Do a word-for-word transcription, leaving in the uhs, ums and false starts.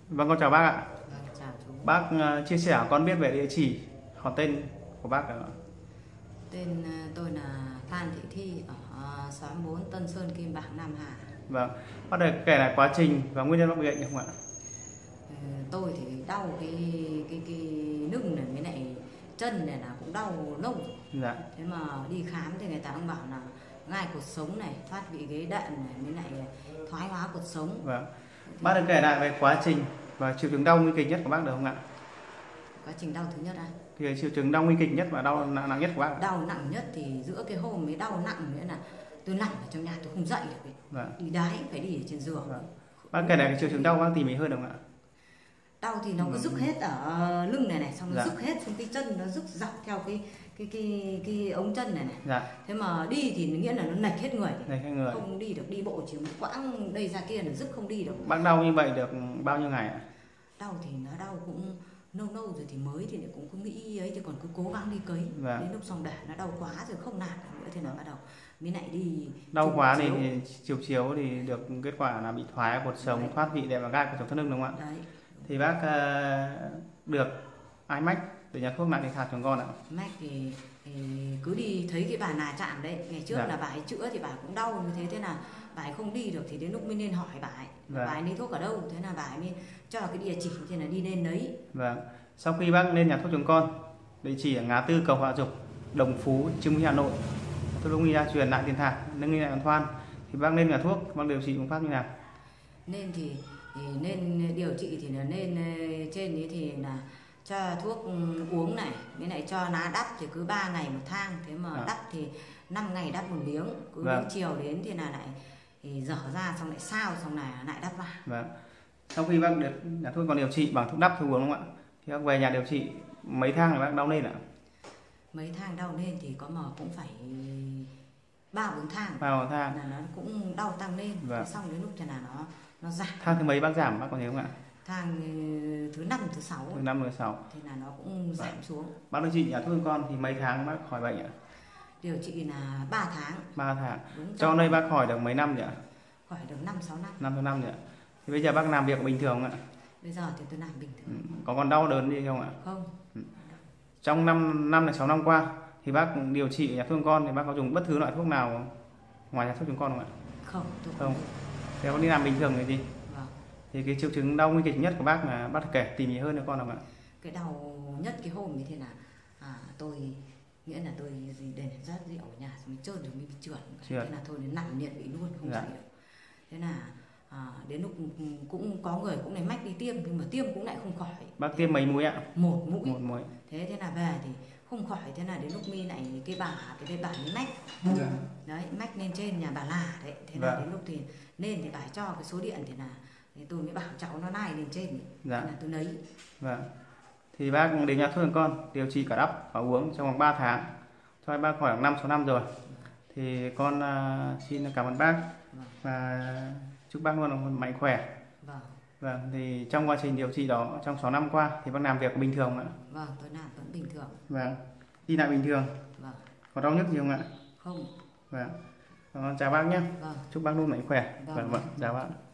Vâng, con chào bác ạ. Vâng, chào chú. Bác uh, chia sẻ con biết về địa chỉ, họ tên của bác ạ. Tên ờ, tôi là Phan Thị Thi ở ờ, xóm bốn Tân Sơn Kim Bảng Nam Hà. Vâng, bác để kể lại quá trình và nguyên nhân bác bị bệnh được không ạ? Ờ, tôi thì đau cái cái cái lưng này với lại chân này là cũng đau lâu. Dạ. Thế mà đi khám thì người ta cũng bảo là gai cột sống này, thoát vị ghế đệm này với lại thoái hóa cột sống. Vâng. Bác được kể lại về quá trình và triệu chứng đau nguy kịch nhất của bác được không ạ? Quá trình đau thứ nhất à? Thì triệu chứng đau nguy kịch nhất và đau nặng, nặng nhất của bác. Đau nặng nhất thì giữa cái hôm mới đau nặng nữa là tôi nằm ở trong nhà tôi không dậy được ấy. Vâng. Đi đái phải đi ở trên giường. Vâng. Bác kể lại cái triệu chứng đau bác tỉ mỉ hơn được không ạ? Đau thì nó cứ rút hết ở lưng này này, xong nó Dạ. rút hết xuống cái chân, nó rút dọc theo cái cái cái cái ống chân này này. Dạ. Thế mà đi thì nghĩa là nó nạch hết người, Nạch hết người. không đi được, đi bộ chỉ một quãng đây ra kia là rứt không đi được. Bác đau như vậy được bao nhiêu ngày ạ? Đau thì nó đau cũng lâu lâu rồi thì mới thì cũng cứ nghĩ ấy, chứ còn cứ cố gắng đi cấy. Dạ. Đến lúc xong để nó đau quá rồi không làm nữa thì là bắt đầu mới lại đi. Đau quá thì, thì chiều chiếu thì được kết quả là bị thoái cột sống, Đấy. thoát vị đệm và gai cột sống thắt lưng đúng không ạ? Đấy. Thì bác uh, được ai mách để nhà thuốc lại để hạt cho con ạ? Mạch thì, thì cứ đi thấy cái bà nà chạm đấy, ngày trước Dạ. là bà ấy chữa thì bà ấy cũng đau như thế, thế là bà ấy không đi được thì đến lúc mới nên hỏi bà ấy, Dạ. bà ấy lấy thuốc ở đâu, thế là bà ấy mới cho cái địa chỉ thì là đi lên đấy. Vâng. Sau khi bác lên nhà thuốc chúng con, địa chỉ ở ngã tư Cầu Hòa Dục, Đồng Phú, Trương Mỹ, Hà Nội, thuốc đông y gia truyền lại tiền thạc, nâng nghi lại hoàn thoan, thì bác lên nhà thuốc, bác điều trị phương pháp như nào? Nên thì, thì nên điều trị thì là nên trên ấy thì là cho thuốc uống này, với lại cho lá đắp thì cứ ba ngày một thang, thế mà À. đắp thì năm ngày đắp một miếng, cứ Vâng. chiều đến thì là lại thì dở ra xong lại sao xong này lại đắp vào. Vâng. Sau khi bác được nhà thuốc còn điều trị bằng thuốc đắp thuốc uống đúng không ạ? Thì bác về nhà điều trị mấy thang thì bác đau lên ạ? Mấy thang đau lên thì có mà cũng phải ba bốn thang Ba bốn thang. là nó cũng đau tăng lên. Vâng. Xong đến lúc thì là nó nó giảm. Thang thứ mấy bác giảm bác còn nhớ không ạ? Thang ừ, thứ năm thứ sáu Thứ năm, thứ sáu. thì là nó cũng giảm xuống. Bác điều trị nhà thuốc con thì mấy tháng bác khỏi bệnh ạ? Điều trị là ba tháng. ba tháng. Đúng. Cho đây bác khỏi được mấy năm nhỉ? Khỏi được năm sáu năm. năm sáu năm nhỉ? Thì bây giờ bác làm việc bình thường không ạ? Bây giờ thì tôi làm bình thường. Ừ. Có còn đau đớn gì không ạ? Không. Ừ. Trong năm năm đến sáu năm qua thì bác điều trị ở nhà thuốc con thì bác có dùng bất cứ loại thuốc nào ngoài nhà thuốc chúng con không ạ? Không, tôi Không. Thế có đi làm bình thường cái gì? Vâng. Thì cái triệu chứng đau nguy kịch nhất của bác là bác kể tỉ mỉ hơn cho con không ạ? Cái đau nhất cái hôm như thế là à, tôi nghĩa là tôi gì để rát rượu ở nhà xong mới trơn rồi mới bị trượt. Thế là thôi đến nằm liệt bị luôn không Dạ. dậy được. Thế là à, đến lúc cũng có người cũng này mách đi tiêm nhưng mà tiêm cũng lại không khỏi. Bác tiêm mấy mũi ạ? Một mũi. Một mũi. Thế thế là về thì không khỏi, thế là đến lúc mi lại cái bà cái đây bà ấy mách. Dạ. Đấy, mách lên trên nhà bà là đấy. Thế là Dạ. đến lúc thì nên thì bà ấy cho cái số điện thì là thì tôi mới bảo cháu nó nai lên trên. Dạ. Thế là tôi lấy. Vâng. Thì bác đến nhà thuốc con điều trị cả đắp và uống trong vòng ba tháng. Cho bác khỏi năm sáu năm rồi. Thì con uh, xin cảm ơn bác Vâng. và chúc bác luôn mạnh khỏe. Vâng. Vâng, thì trong quá trình điều trị đó trong sáu năm qua thì bác làm việc bình thường ạ? Vâng, tôi làm vẫn bình thường. Vâng. Đi lại bình thường. Vâng. Có đau nhức gì không ạ? Không. Vâng. Con chào bác nhé. Vâng. Chúc bác luôn mạnh khỏe. Vâng. Vâng, vâng. Chào bác.